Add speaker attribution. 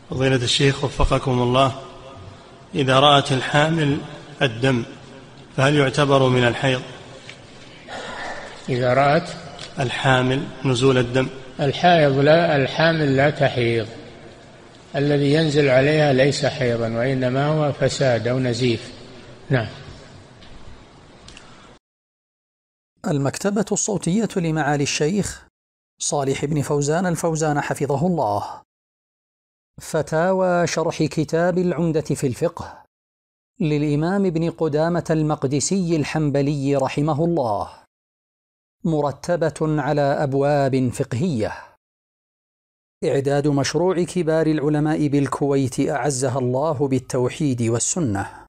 Speaker 1: فضيلة الشيخ وفقكم الله، إذا رأت الحامل الدم فهل يعتبر من الحيض؟
Speaker 2: إذا رأت
Speaker 1: الحامل نزول الدم.
Speaker 2: الحائض لا، الحامل لا تحيض، الذي ينزل عليها ليس حيضا وإنما هو فساد أو نزيف. نعم.
Speaker 3: المكتبة الصوتية لمعالي الشيخ صالح بن فوزان الفوزان حفظه الله. فتاوى شرح كتاب العمدة في الفقه للإمام ابن قدامة المقدسي الحنبلي رحمه الله، مرتبة على أبواب فقهية. إعداد مشروع كبار العلماء بالكويت أعزها الله بالتوحيد والسنة.